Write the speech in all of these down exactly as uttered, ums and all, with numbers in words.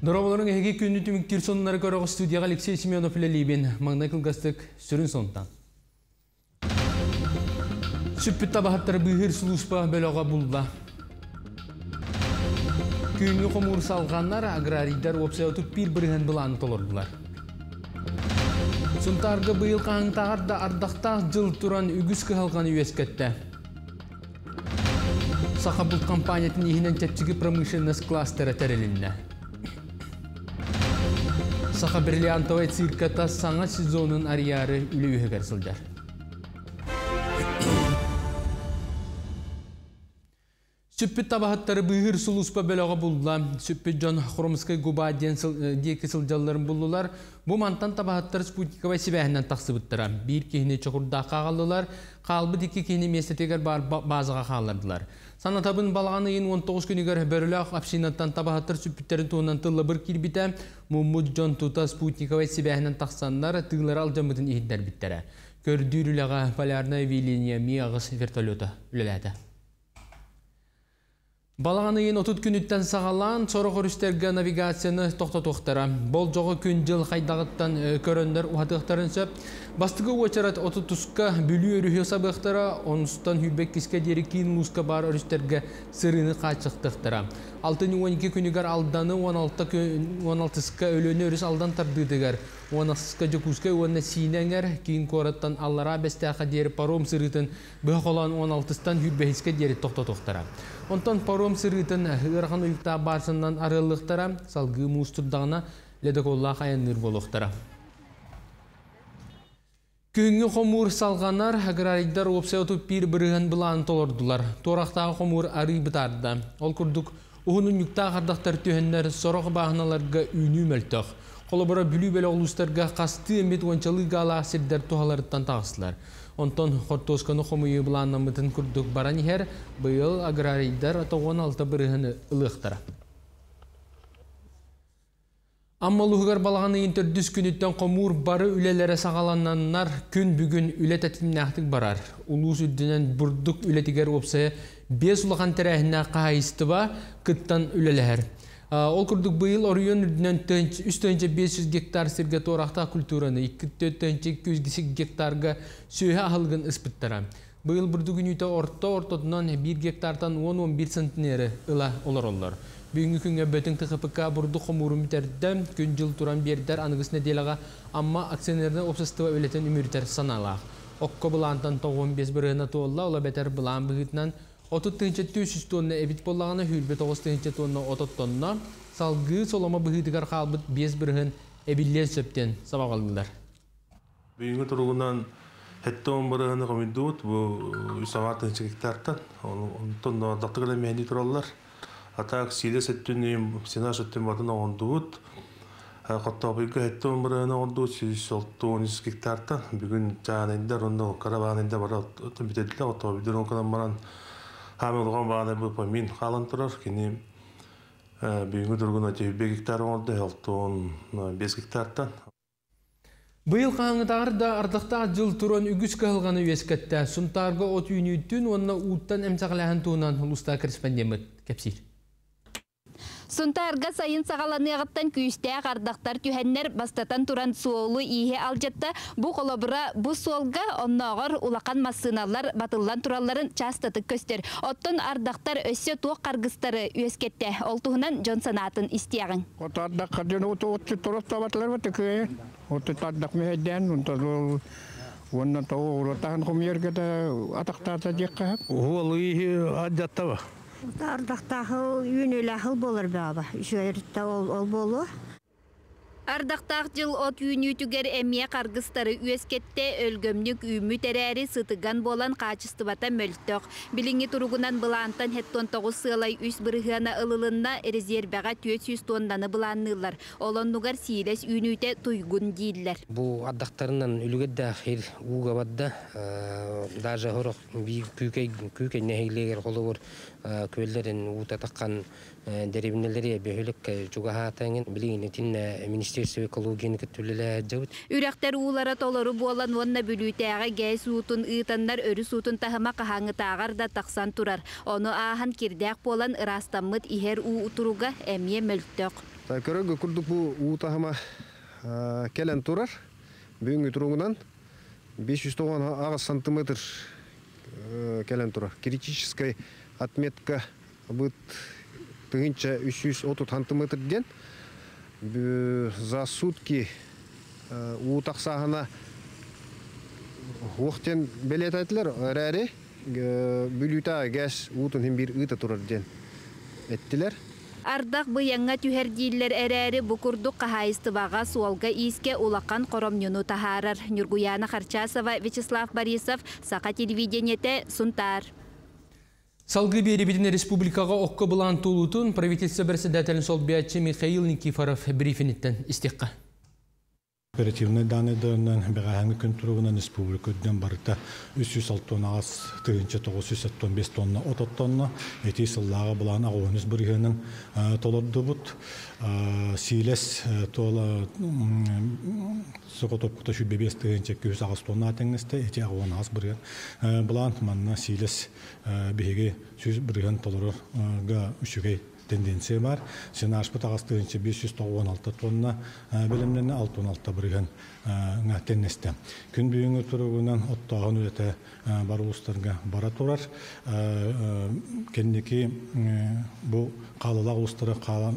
Дораболорun эги күнү түмүктүр сонунары көрөгө студияга Алексей Семенов эле либин маңнай кылгастык сүрүн сонтан. Сүппүт табахаттар быйыр сулуспа бөлөгө булда. Күнү комур салганнар аграрийдар опсаутуп бир бирген буланы толордулар. Сунтарга быйыл каңтаарда ардакта жыл туран үгүс кылган үескетте. Сахабул компаниятын ихинен чепчиги промышленность кластера терелинне. Саха бриллиантовый цирката саңа сезонын арияры үлүүгө кырсылдар. Сүппүт табахаттары быйыр сулуспа бөлөгө булдула. Сүппүт жон Хромскай губаден деки сылжалларын булдулар. Бу мантан табахаттар спутниковый себэхинен таксыбыттыра. Бир кихини чокурда кагалдылар, калбы дики кихини местетегер базага каалардылар. Санатабын балағаны ең он тогуз күнігер бөрілі апшинаттан табахаттар сүппүттерін туынан тылы бір кирбіті, Муммуд Джон Тута спутниковый себәхінен тақсанлар тығылар алжамыдың ехіддер біттері. Көрдүріліға полярная вилиния миағыз вертолеты үлеләді. Балағаны ең отыз күніттен сағалан, сорық өрістерге навигацияны тоқта-тоқтара. Бол жоғы күн жыл қайдағыттан көріндер ұхатықтарын сөп. Бастығы өчарат отыз тұсқа бүлі өріхе сабықтара, оныстан хүбек кіске дері кейін лұсқа бар өрістерге сырыны қачықтықтара. алты он екі күнігер алданы он алтысқа өліні өріс алдан тардыдығар. он алтысқа жүкізге өні синеңер, кейін қораттан аллара бәстіға дері паром сырытын бұқ olan он алтыстан хүбекіске дері тоқта-тоқтара. Онтан паром сырытын ұрған ұйықта барсынан арылықтара, салғы мұстырдағына ледеколла қаяныр болуқтара. Күнгі қомур салғанар, аграрийдар опсаутуп бир бірген бұланы толордулар. Торақтағы қомур арый бұтарды. Ол күрдік ұғының нүкта қардақтар түйенлер сорық бағыналарға үйні мөлтіқ. Қолыбыра бүлі бөлі олыстарға қасты емет ончалы ғала асердер туғаларыттан тағысылар. Онтан қортосканы қомуы бұланамытын күрдік баран ехер, бұйыл аграрийдар он алты біргені ылықтара. Аммалуғығар балағаны интердүс күніттен қомур бары үлелері сағаланнаннар күн бүгін үлет әтімнәқтік барар. Улуыз үддінен бұрдық үлетігер опсая бес ұлған тәрәхіне қағайысты ба күттан үлелер. Ол күрдік бұйыл орыйон үддінен үш бес жүз гектар сірге торақта культураны, екі жүз гектарға сөйе ағылғын ұспыттара. Бұйыл бұрдығын үйті орта-ортотынан бір гектартан он он бир сантинері ұла олар олар. Бүгінгі күнге бөтін тұқыпықа бұрды қомурын бітерді, күн жыл туран бердер анығысына делаға, амма акционерді опсастыва өлетін үміртер саналақ. Оққа бұлантан тоғыз бес бірғына тоғылла, ола бәтер бұлан бұғытынан отыз жүз тонна әбіт болағына хүлбе тоғыз тонна отыз тонна, салғы солама бұғытығар қалбыт бес бірғын әбіллен сөптен сабағалдылар. Бүгінгі тұрғынан Хеттон бірғыны қомидуыт, бұл үсаматын гектартан, тонна дақтығылы мәйні тұралылар. Атак силе сеттүнүм сена сөттүм батын оңдуут. Коттабыйга хеттон бирана оңдуут жүз отуз гектартан. Бүгүн жанында ронда карабанында бар отун битедиле отобиден оканан баран хамылган бааны бу помин калан турар. Кини бүгүнкү тургуна жүз гектар оңду, отуз беш гектартан. Быйыл қаңытағырда ардықта жыл туран үгіс кылғаны үескетті. Сунтарга от үйнүйттін, онына уыттан әмсақылағын туынан ұлыста корреспондент кепсир. Сунтарга сайын сағаланығыттан күйістәк ардақтар түйәннер бастатан туран суолу ihe алжатта. Бұ қолабыра бұ суолга оннағыр улақан массыналар батыллан тураларын частатық көстер. Оттын ардақтар өссе туық қарғыстары үескетті. Ол туғынан жон санатын істияғын. От ардақ қаден оты отты тұрып табатылар бәті көйе. Оты ардақ мейден, онна тауы ұратағын құмергеді атақтарда жекқа. Ол ihe аджатта ба? Ардақтағы үйінелі ақыл болыр бәбі. Жүйерітті ол болу. Ардақтақ жыл от үйіні түгер әмия қарғыстары үескетте өлгөмнік үймі тәрәрі сытыған болан қачысты бата мөлттіқ. Біліңі тұрғынан бұлантан хеттон тоғыз сылай үс бірғана ылылынна резерваға төрт жүз тоннаны бұланнылар. Олоннуғар сейлес үйініте тұйгын дейділер. Бұл ардақтарынан үлгедді қир ұғабадда. Даже ғырық күйкей нәхейлегер қолы бұр көлдерін ұта таққан дәребінелері бөхілік жүғаға тәңін білігіне тінне министр Министерство экологияны көтүлелер жабыт. Үрәктәр улара толору болан онна бүлүтәгә гәс утун ытаннар өрүс утун тахыма кахаңы тагар да таксан турар. Оны ахан кирдәк болан ырастаммыт ихер у утуруга әмие мөлттөк. Та көрөгө курдук бу у тахыма келен турар. Бүгүнкү туругунан беш жүз тогон агыз сантиметр келен турар. Критическая отметка бут тыгынча үч жүз отуз сантиметр ден. За сутки у таксагына уктен белет айтылар, рәре бүлүтә гәс утун бир ыта турар ден эттилер. Ардак быяңга түһәрдилләр әрәре букурдук кахайстыбага суалга иске улакан коромнюну тахарар. Нургуяна Харчасова, Вячеслав Борисов, Сака телевидениете, Сунтар. Салгы беребедіне республикаға оққа бұлан толутын правительство председателін Солбиятчы Михаил Никифоров брифиниттен истеққа. Оперативный данный дырынан бәғәңгі күн тұруғынан республика өдден барыта үч жүз алты тонна ағыз тыгынча тогуз жүз сексен беш тонна отот тонна эти сыллағы бұлан ағуыныз біргенің толырды бұд. Силес тола соқотопқыта шүбе бес тыгынча екі жүз ағыз тонна атыңызды эти ағуын ағыз бірген. Бұлан манна силес беге жүз бірген толырыға үшігей тенденция бар. Сена ашпыт ағыстығынша беш жүз тоқсан алты тонна бөлімдені алты он алты бірген теннесті. Күн бүйіңі тұрығынан оттағын өте бар ұлыстарға бара тұрар. Кендекі бұл қалылақ ұлыстары қалан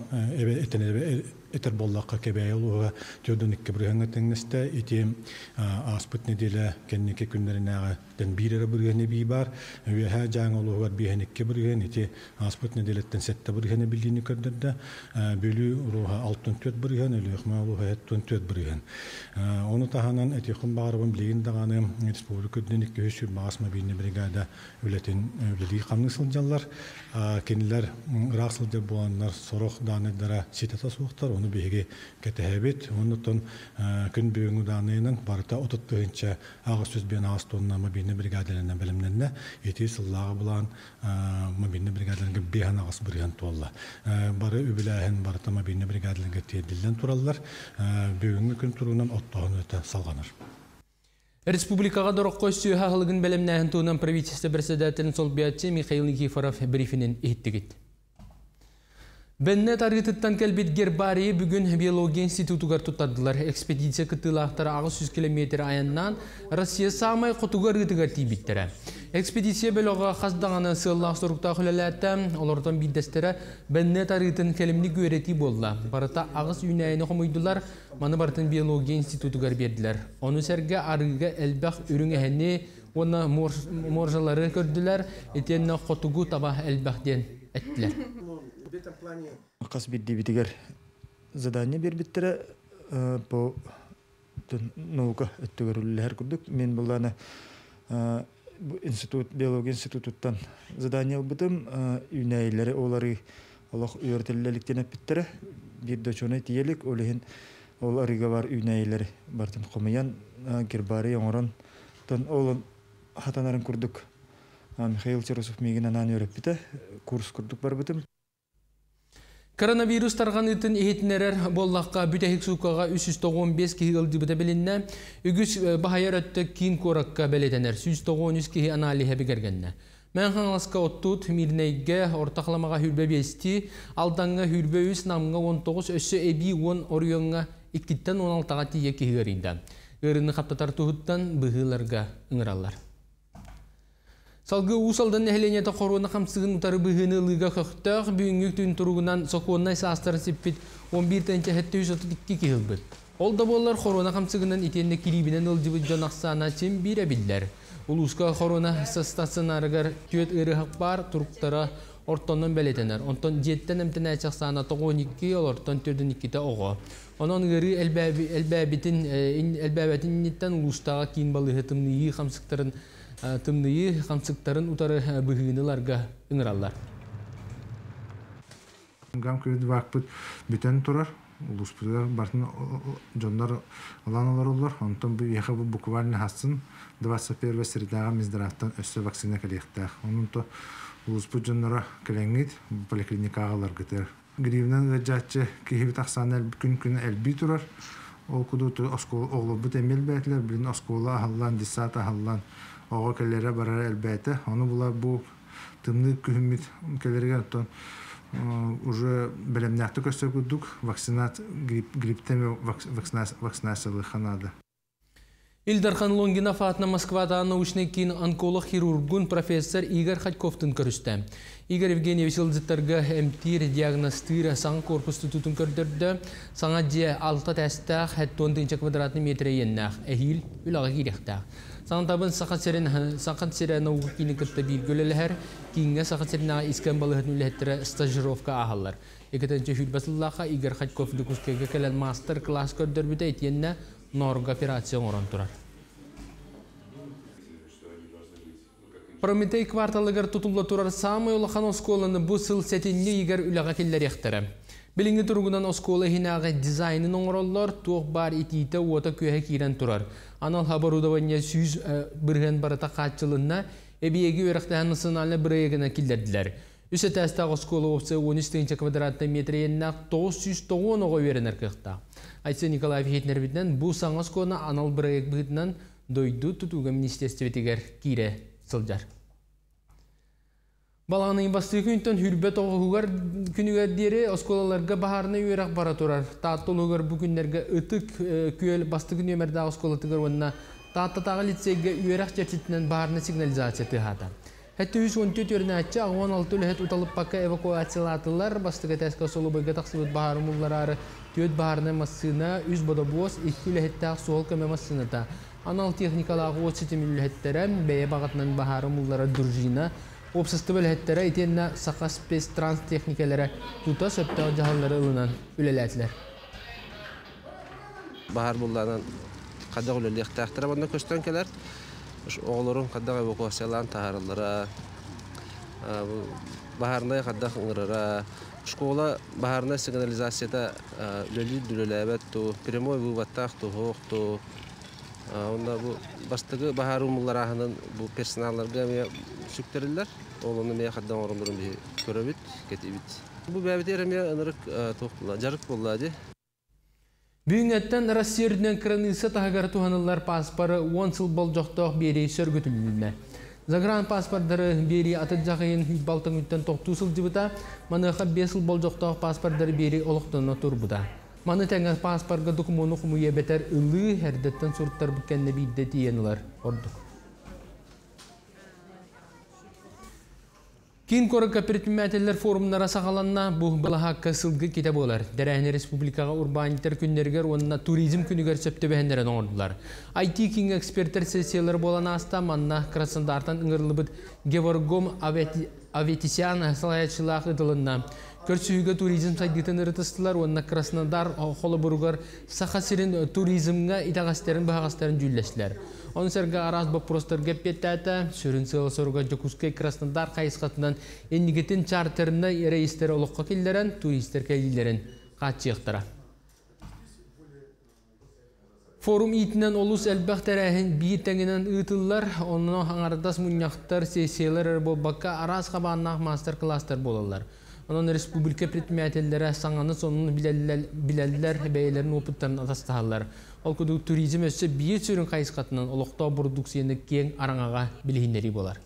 этер боллаққа кебәй олуға төрден икке біргенге теңнесті. Ити аспыт неделі кендекі күндерінәға ден бирері біргені бей бар. Өйәхә жаң олуғар бейхен икке бірген. Ити аспыт неделеттен сәтті біргені білдейіні көрдірді. Бөлі ұруға алтын төт бірген, өліғме олуға әттін төт бірген. Оны тағанан әтеқін бағарыбын білеген дағаны республика өдден икке өші бағасма бейіне бригада өлетін өлілі қамның сылжалар. Кенілер ұрақ сылжал боланлар сорық даныдара сетета суықтар. Оны бейге кәтәбет. Онытын күн бүйіңі даныйының барыта отыттығынша ағыз сөз бен ағыз тонна мобильный бригадаларына білімненне еті сыллағы бұлан мобильный бригадаларына бейхан ағыз бірген туалла. Бары өбіләхін барыта мобильный бригадаларына теділден тураллар. Бүйіңі күн тұруынан оттағын өті салғаныр. Республикаға дұрыққой сүйіға ғылығын бәлемнәхін туынан правительство председателін Солбиятчы Михаил Никифоров брифинен еттігет. Бәнне тарғытыттан кәлбет гербарии бүгін биология институтугар тұттадылар. Экспедиция кытылақтары ағыз жүз километр аяннан Россия самай құтугар ғытығар тейбеттері. Экспедиция бөліға қаздағаны сыллақ сұрықта құлаләтті, олардан биддестері бәнне тарғытын кәлімні көреті болды. Барыта ағыз үйнәйіні қомойдылар, маны бартын биология институтугар берділер. Оны сәрге арыға әлбәқ үрің әне, оны моржалары көрділер, етенні құтугу таба әлбәқтен әттілер. Қас бидді бітігер задание бербеттері по наука өттігерулілер күрдік. Мен бұлданы биология институттан задание бұдым. Үйнәйілері олары олық үйертеліліктен әппеттері. Bir döçöne tiyelik olehin ol arıga var üyneyleri bartın qomayan gerbari yoңорон ton olun hatanарын kurduk. Mikhail Cherosov megen anan öğretpite kurs kurduk бар битим. Koronavirus targan itin ehitnerer bollaqqa bütehik suqağa üç yüz on beş kihi ıldı bide bilinne. Ügüs bahayar öttü kin korakka beletener. yüz on üç kihi analihe bigergenne. Men hangaska ottut mirneyge ortaklamağa hürbe besti, aldanga hürbe üç namga on dokuz össü ebi on oriyonga ikkitten on altıga tiye kihi garinde. Irını kaptatar tuhuttan bıhılarga ыңыраллар. Салгы усалдан нәһленете корона хамсыгын утары быһыны лыга хөхтөг бүгүнкү түн туругунан соконнай састар сиппит он бир-тенче жүз отуз эки килбит. Ол да боллар корона хамсыгынан итенне килибинен ылжыбы жанаксана чим бире биллер. Улуска корона стационарыгар төт ырыхак бар туруктара ортоннон белетенер. Онтон жеттен эмтене чаксана он эки олортон төрдөн иките ого. Онон гыры элбаби элбабитин элбабитин ниттен улустага кийин балыгытымны хамсыктарын тымнıyı хамсыктарын утары быһыыныларга ыңыраллар. Гам кредит вакпыт бүтен турар. Улуспулар бартын жондар аланалар олар. Онтон бу яха бу буквально хасын двадцать первого средага миздираттан өссө вакцина келектак. Онун то улуспул жоннора келеңит поликлиникагалар кетер. гривнан гыджатчы киһи тахсан эл күн күн элби турар. Ол кудут оскол оглобут эмел бәтләр, билин оскола халлан дисата халлан ого келлере барар элбәте. Аны була бу тымны күһүмит келлерге тон уже белемнәкте көстө күдүк вакцинат грипптеме вакцинациялы ханада. Илдархан Лонгинов атына Москвада научный кин онколог хирургун профессор Игорь Ходьковтун көрүстө. Игорь Евгеньевич Илдзиттарга эмтир диагностира сан корпусту тутун көрдөрдө. Саңа же алты тестах хеттон тынча квадратный метр еннах. Эхил үлага кирехтах. Саңа табын сақат серен сақат серен наука киникытта билгөлелер. Кинге сақат серен искен балыгын үлеттире стажировка ахаллар. Экетенче хүлбасыллаха Игорь Ходьков дукускеге келен мастер класс көрдөрбүтө этенне Норга операция орон турар. Прометей кварталыгар тутулла турар самый улахан осколаны бу сыл сетинне Игорь үлага келлер яхтары. Билинги тургунан оскола хинага дизайнын оңроллор туох бар итите ота көһе кирен турар. Анал хабарудавanya сүз бирген барата катчылынна эбиеги өрөктөн национальный брегена килдердилер. Үсө теста оскола опция он үч квадратный метр еннак тоғыз жүз тоғыз ого веренер кыхта. Айтса Николай Хейтнербитнен бу саңа оскола анал брег битнен дойду тутуга министерствотигер кире сылжар. Баланың басты күнтен хүрбет оғығығар күнігер дері осколаларға бахарына үйерақ бара тұрар. Тааттылығар бүгіндерге үтік күйел басты күн өмірді осколатығар онына тааттатаға лицейге үйерақ жерчетінен бахарына сигнализация тыхата. Хәтті жүз он төрт өріне әтчі он алты үліхет ұталып баққа эвакуациялатылар бастығы тәскі солы бойға тақсыбыт бахары мұлларары төт бахарына массына үз бодобоз екі үліхеттәқ суол көмі массыныта. Анал техникалағы от сетім үліхеттерім бәйе бағытынан бахары мұллары дұржина Обсыстыбыл хәттәрі етенна сақа спес транс техникалары тута сөпті жағалары ұлынан үлеләтілер. Bahar bullanan qadda uleli ixtaqtara banda köstön keler. Oğlorun qadda evakuasiyalan taharlara. Baharnay qadda ngırara. Şkola baharnay signalizasiyada uleli düleləbət tu, primoy vıvattaq tu, hoq tu. Onda bu bastığı bahar umullarahının bu personallarga süktürürler. Oğlunu meya qaddan orundurun bir köröbüt, ketibit. Bu bəbit eremeye ınırık toqtular, jarık bolladı. Büyüngetten Rossiyerden kranısı tahagara tuhanıllar paspara on yıl boljoqtoq beri sörgütülüne. Zagran pasparları beri atıcağın baltın ütten toqtu yıl cibita, manıqa beş yıl boljoqtoq pasparları beri oluqtuna turbuda. Manı tenge pasparga dokumonu kumuya beter ılı herdetten surtlar bükenne bidde diyeniler orduk. Kin Koraka Pritmiyateller forumlara sağalanna bu bılaha kasılgı kitap olar. Derehne Respublikaga urbaniter günlerger onunla turizm günüger söpte behenleren ordular. I T King ekspertler sesiyaları bolan hasta manna krasandartan ıngırılıbıt Gevorgom Avetisyan salayatçılığı ıdılınna. Körsühüge turizm saydıtın ırıtıstılar onunla Krasnodar Holoburgar Sakhasirin turizmga itağasterin bahagasterin cüllesiler. Onun serga araz baprostar gepetata sürün sığıl soruga Jokuskay Krasnodar kayıskatından ennigetin charterına reisleri oluqqa killeren turistler kaylilerin qaçıyıqtıra. Forum itinden olus elbaq terehin bir tenginen ıtıllar onu hangardas munyaqtar sesiyalar bolbaqqa araz qabanaq master classlar bolallar. Onun Respublika Pritmiyatelleri sanğanı sonunu bileliler beylerin oputlarını atastahallar. Olkudu turizm össe bir sürün kayıskatından oluqta produksiyonu keng aranağa bilhinleri bolar.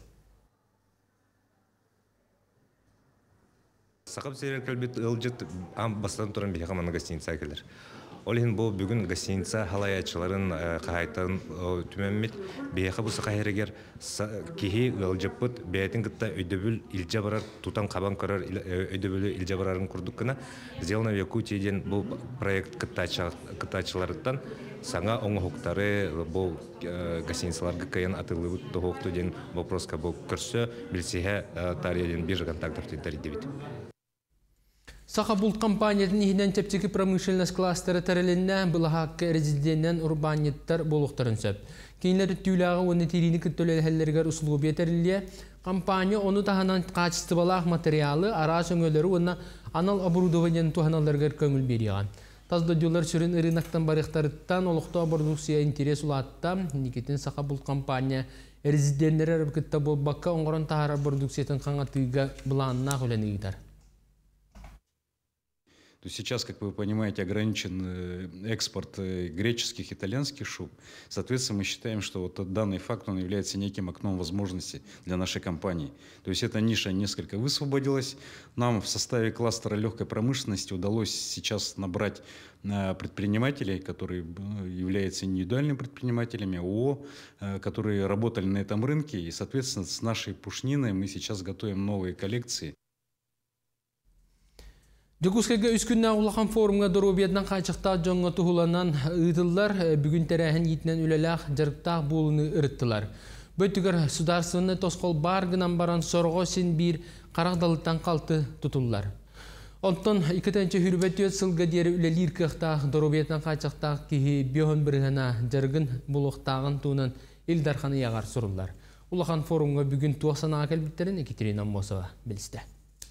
Saqab seyrer kelbet ılcıt am bastan turan bir qamanı gastiniца keler. Олин бу бүгүн гостиница халаячыларын кайтан түмәммит бейхи бусы кайрегер кихи ылжыппыт бәйтин кытта өйдөбүл илже барар тутан кабан көрөр өйдөбүлү илже барарын курдук кына сделано в Якутии ден бу проект кытачыларыттан саңа оңохуктары бу гостиницаларга кайын атылыбыт дохокту ден вопроска бу көрсө билсеhe тарыяден бир контакттар дебит. Сахабулт компаниятын ихинен чепчеки промышленность кластері тәрелінне бұлахаққа резиденнен урбаниттар болуқтарын сөп. Кейінлер түйліға оны терейні күттөлелерлергер ұсылу бетерліе. Компания оны тағанан қачысты балақ материалы ара сөңөлері оны анал оборудованиян туғаналарғар көңіл беріған. Тазда дюлар сүрін рынақтан барықтарыттан олықты продукция интерес ұлатта. Никетін Сахабулт компания резиденттері әрбікітті болбаққа оңғырын тағара продукциятын қаңатыға бұланына құләні гитар. То есть сейчас, как вы понимаете, ограничен экспорт греческих, итальянских шуб. Соответственно, мы считаем, что вот данный факт, он является неким окном возможностей для нашей компании. То есть эта ниша несколько высвободилась. Нам в составе кластера легкой промышленности удалось сейчас набрать предпринимателей, которые являются индивидуальными предпринимателями, ООО, которые работали на этом рынке. И, соответственно, с нашей пушниной мы сейчас готовим новые коллекции. Дегускеге үскүннә улахан форумга доробиятнан качыкта жоңга тухуланан ыдыллар бүгүн терәһен йитнән үләләх жарыктак булуны ырыттылар. Бөтүгөр сударсыны тоскол баргынан баран сорго син бир карагдалыттан калты тутуллар. Онтон икетенче хүрбөтөт сылга дире үлелир кыхта доробиятнан качыкта ки бион биргана жаргын булуктагын тунан Илдарханы ягар суруллар. Улахан форумга бүгүн туасана келбиттерин Екатерина Мосова билсте.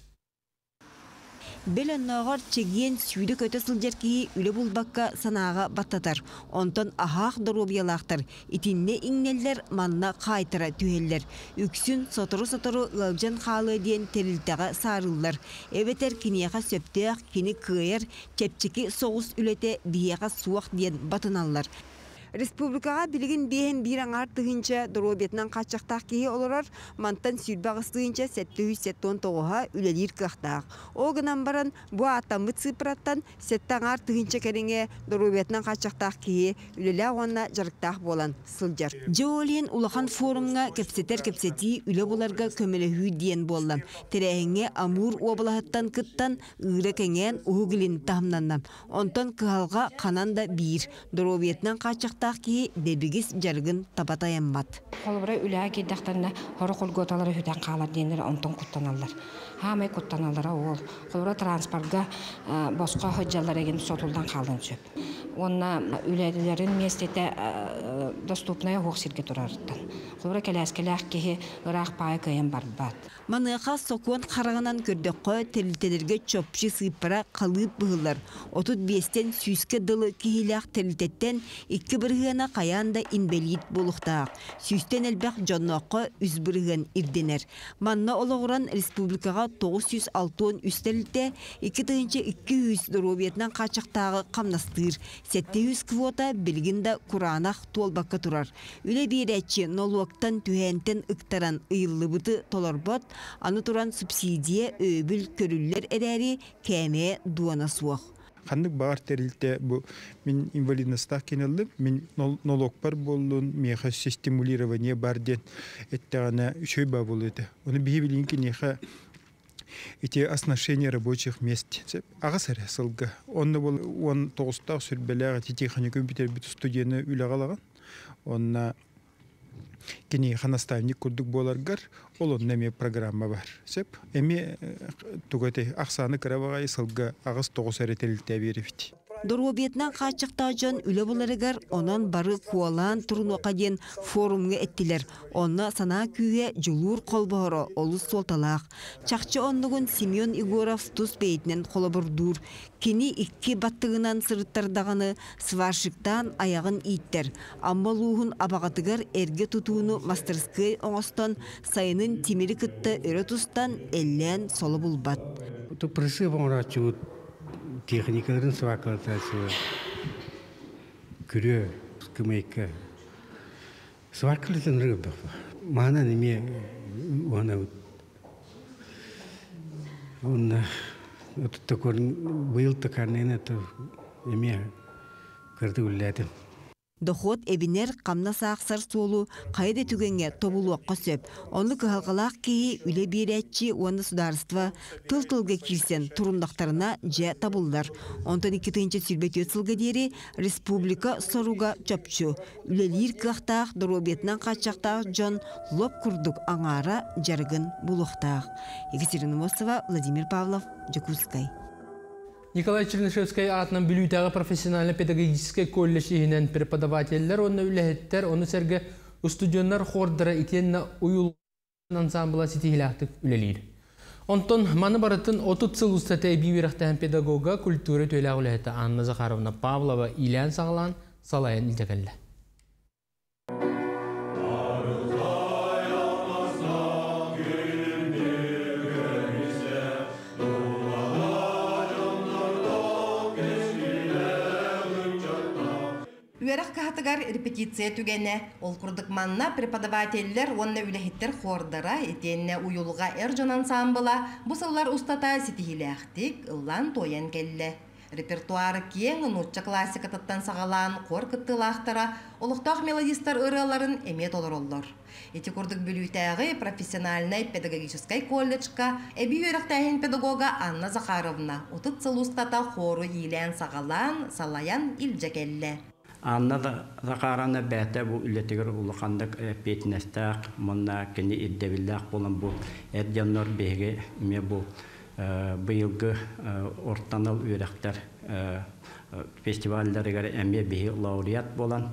Белен нағар чеген сүйді көті сылжарки үлі бұлбаққа санаға баттатар. Онтон ахақ доробиялақтар. Итинне иңнелер манна қайтыра түйелер. Үксін сотыру-сотыру ылжан қалы дейін терілтаға сарылар. Эветер кинеға сөптеақ, кені күйер, чепчеки соғыс үлете бияға суақ дейін батыналар. Республикаға білген бейін бір аңар тұғынша доробетнан қачақтақ кейі оларар, мантан сүрбағыстығынша сәтті сәттон тоғыға үлелер қақтақ. Оғынан баран бұ атамы ципраттан сәтті аңар тұғынша кәріңе доробетнан қачақтақ кейі үлелі оғанна жарықтақ болан сылжар. Жеолен улахан форумға кепсетер-кепсети үлі боларға көмелі дейін болам. Тәрәңе амур обылағыттан күттан ұйры кәңен ұғылын тағымнаннам. Онтан қығалға қананда бір доробетнан қачақтақ Таки дебигис жаргын табатаяммат. Холбра үләге кеддактарына хоры колготалары хүтән калар денер онтон куттаналар. Хамай куттаналар ол. Холбра транспортга босқа хөҗҗалар еген сотулдан калдын чөп. Онна үләләрен местете доступная хоксирге турардан. Холбра келәскеләк ки ырак пай кыйын барбат. Маныга сокон карагынан көрдөккө телителерге чөпчү сыйпара калып быгылар. отуз бештен сүйске дылы кихилак телитеттен икки биргена каянда инвалид болуктаак. Сүйстен элбек жоннокко үз бирген ирденер. Манна ологуран республикага тогуз жүз алтын үстелите икки тыгынчы икки жүз доробиятнан качактагы камнастыр. жети жүз квота билгинде Куранах толбакка турар. Үле биретчи налогтан түһентен ыктаран ыйыллыбыты толорбот, аны туран субсидия өбүл көрүллер эрери кеме дуана суак. Хандык бар терилте бу мен инвалидностьтах кинелдим, мен налог бар болдун, меха стимулирование бар ден эттегана үшөй ба болуйды. Оны бии билинки неха эти отношения рабочих мест. Агасаре сылга. Онны бол он тогузтак сүрбелеге тетиханик компьютер бит студияны үлагалаган. Онна кини ханаставник курдук боларгар, олон неме программа бар. Сеп, эми тугате аксаны карабагай сылга агыс тогуз эретелилте берифти. Доробиятнан качыкта жон үле буларыгар онон бары куалан турнука ден форумга эттилер. Онна сана күйе жулур колборо олус солталак. Чакчы оннугун Семен Игоров туз бейтинен колобурдур. Кини икки баттыгынан сырыттардаганы сваршыктан аягын иттер. Аммалугун абагатыгар эрге тутууну мастерскай оңостон сайынын тимири кытты өрө тустан эллен солу булбат. Ту призыв орачу техникаларын сваркалатасы күрө кымайка сваркалатын рыбы мана неме она он это такой был такой это еме кырды үлләдем. Доход эбинер камна саақсар солу қайды түгенге тобулуаққа сөп. Онлы кығалғалақ кейі үле беретчі оны сударыства тыл-тылға кирсен турумдақтарына жа табылдар. Онтан икки тыынчы сүрбет өтсілгі дері республика соруға чөпчу. Үлелер кықтақ доробетнан қачақтақ жон лоп күрдік аңара жаргын бұлықтақ. Екатерина Мосова, Владимир Павлов, Жакускай. Николай Чернышевский атынан бүлүйтәгы профессиональный педагогический колледжинен преподавательлер, оны үләһеттер, оны сәрге студионнар хордыра итенна уюл ансамбла ситихилактык үлелир. Онтон маны барытын отут сыл устатay бивирахтан педагога культура төләг үләһетті Анна Захаровна Павлова Илян Сағалан салайын илтәкәллә. тахтыгар репетиция түгене. Ол курдык манна преподавательлер онна үлехиттер хордара етенне уюлга эржон ансамбыла бусыллар устата ситихилэхтик ыллан тоян келле. Репертуары кең нутча классика таттан сагалан кор кыттылахтара олуктак мелодистар ыраларын эмет олороллор. Эти курдык бүлүйтәгы профессиональный педагогический колледжка эби үйрәктәһин педагога Анна Захаровна утыт сылустата хору илән сагалан салаян илҗәкәлле. Анна Захаровна бәтә бу үлетегер улыкандык петнестак монда кене иддебиллах булан бу эрҗаннар беге ме бу быйылгы ортанал үйрәктәр фестивальләргә әмме бе лауреат булан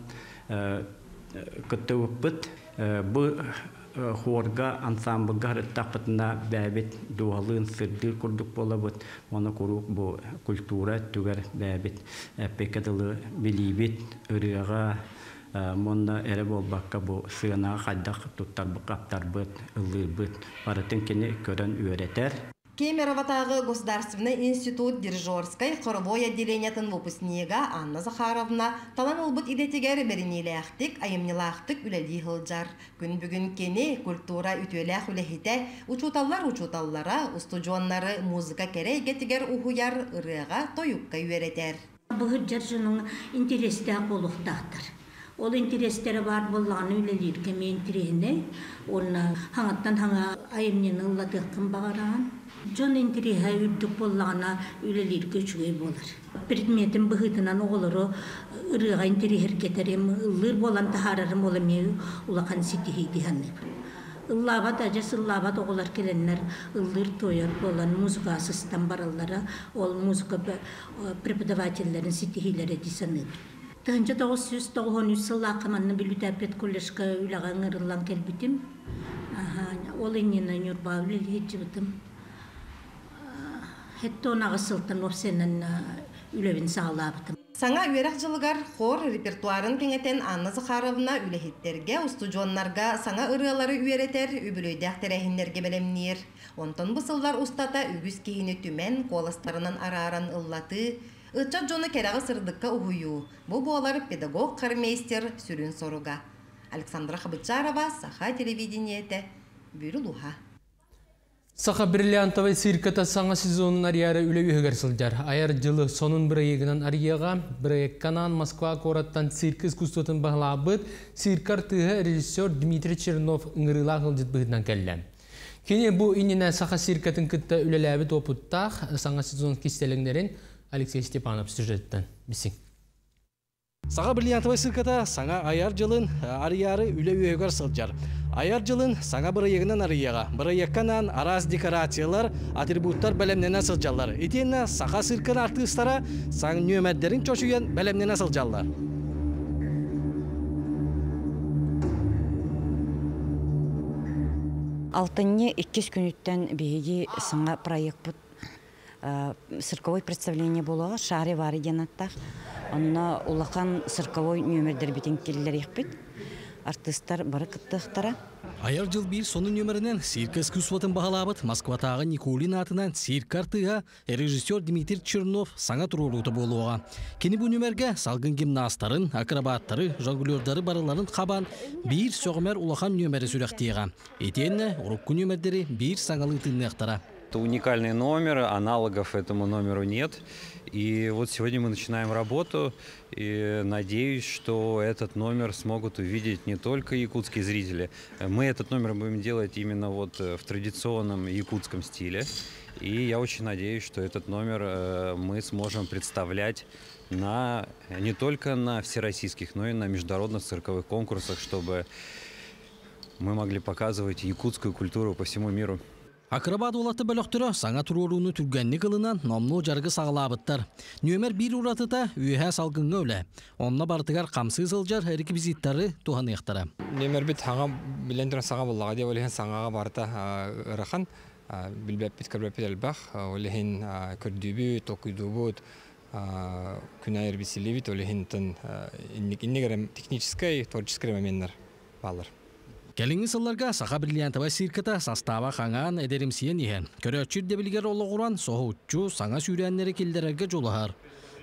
кыттыбыт бу хорга ансамбльга тапытна бәбит дуалын сырдыр курдук болабыт моны курук бу культура түгәр бәбит пекадылы билибит ырыга монна эре болбакка бу сыйна кайдак туттар бу каптар быт ылыбыт баратын кене көрән үйрәтер. Кемероватагы Государственный институт дирижерской хоровой отделениятын выпускнига Анна Захаровна талан улбыт идетигер беринилэхтик, айымнилахтык үләли хылжар. Күн бүгін кені культура ütөлэх үлэхите учуталлар учуталлара, устудионнары музыка керей гетигер ухуяр ырыга тоюкка үйеретер. Бұғы жаржының интересті болуқтақтыр. Ол интерестері бар болғаны үлелер кеме интересіне, оны хаңаттан хаңа айымнен ұлладыққын бағараған. Жон интереха үрдік болғана үлелер көчуге болар. Предметім бұғытынан оғылыры ұрыға интерехер кетерем, ұлыр болан тахарарым оламеу ұлақан сетихейді ханны. Ұллабат, ажас ұллабат оғылар келенлер ұлыр тойар болан музыка асыстан баралары, ол музыка преподавательлерін сетихейлері десаныр. Тағынша тоғыз жүз тоғыз жүз сылла қаманны білутәпет коллежка үлаған ұрылан келбітім. Ол енені нүрба үлелі етчібітім. Хетто нағысылтын опсенін үлевін сағалабытым. Саңа үйерек жылығар хор репертуарын кеңетен Анна Захаровна үлехеттерге, устудионнарға саңа ырылары үйеретер, үбілөйдәк тәрәхінлерге белемнер. Онтон бұсылдар устата үгіз кейіні түмен, қоластарынан араран ыллаты, ытчат жоны керағы сырдыққа ұхую. Бұл болар педагог қармейстер сүрін соруға. Александра Хабычарова, Саха телевидениеті, Бүрі Луха. Саха бриллиантовый цирката саңа сезонын арияра үлеуі ғырсылдар. Аяр жылы сонын бір егінен арияға, бір екканан Москва кораттан цирк искусствотын бағлабыд, циркар тыға режиссер Дмитрий Чернов ыңырыла ғылжыт бұғыдынан кәлі. Кене бұл иніне саха циркатын күтті үлеләбі топыттақ саңа сезон кестеліңдерін Алексей Степанов сюжеттен. Бісің. Саға бриллиантовый цирката саңа аяр жылын арыяры үлеуі ғырсылдар. Аяр жылын саңа бір егінен арыяға, бір егінен араз декорациялар, атрибуттар бәлемнен асылжалар. Етені сақа циркын артыстара саң нөмәддерін чошуен бәлемнен асылжалар. Алтынне иккес күніттен бейгі саңа проект бұд. Цирковой представление болуға шары вары денаттақ. Онна улақан цирковой нөмердер бітін келілер екпет. Артистар бары кыттықтара. Аяр жыл бір соның нөмірінен цирк искусствотын бағалабыд Москватағы Николин атынан цирк артыға режиссер Дмитрий Чернов саңа тұрулуты болуға. Кені бұл нөмерге салғын гимнастарын, акробаттары, жонглердары барыларын қабан бір соғымер улақан нөмері сүректеға. Етені ұрыққы нөмердері бір саңалы тыннықтара. Это уникальный номер, аналогов этому номеру нет. И вот сегодня мы начинаем работу, и надеюсь, что этот номер смогут увидеть не только якутские зрители. Мы этот номер будем делать именно вот в традиционном якутском стиле. И я очень надеюсь, что этот номер мы сможем представлять на, не только на всероссийских, но и на международных цирковых конкурсах, чтобы мы могли показывать якутскую культуру по всему миру. Акробат олаты бөліқтірі саңа тұруыруыны түргенні қылынан номлы жарғы сағылабыттар. Нөмер бір ұратыта үйе салғынғы өлі. Онына бартығар қамсы сылжар реквизиттары туған еқтірі. Нөмер бір таңа білендірін саңа болуға де олеген саңаға барыта ұрақын. Білбәп біт көрбәп әлбәқ. Олеген көрдүбі, тоқыдубыд, күнайыр бісілевит. Олеген иннегерім техническай, творческай моменттер балыр. Келіңі сылларға сақа бриллиантовый цирката састава қаңан әдерімсиен еген. Көрі өтчір дебілгер олы құран соғы ұтчу саңа сүйрәнлері келдерерге жолығар.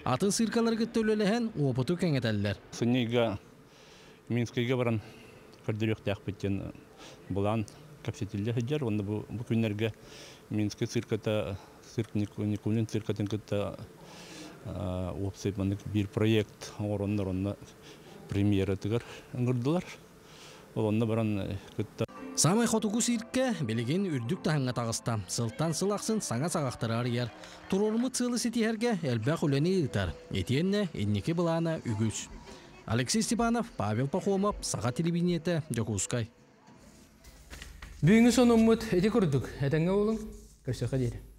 атын сыркалар көттөлөлөһен опыту кеңетеллер. Сыннига Минскайга баран көрдөрөк тәхбеттен булан капсетилде хәҗәр, онда бу бу көннәргә Минскай цирката цирк Никулин циркатын кытта опсайбаннык бир проект ороннар онна премьера тигәр ыңгырдылар. Онда баран кытта Самай хотугу сирке белеген үрдүк таханга тагыста. Сылтан сылаксын саңа сагактырар яр. Турорму цылы сетиһәргә элбәк үләне итар. Этенне эннеке булана үгүс. Алексей Степанов, Павел Пахомов, Саха телевидениете, Жокускай. Бүгүнкү сонуммут эти көрдүк. Этеңге болуң. Көрсөккө дейли.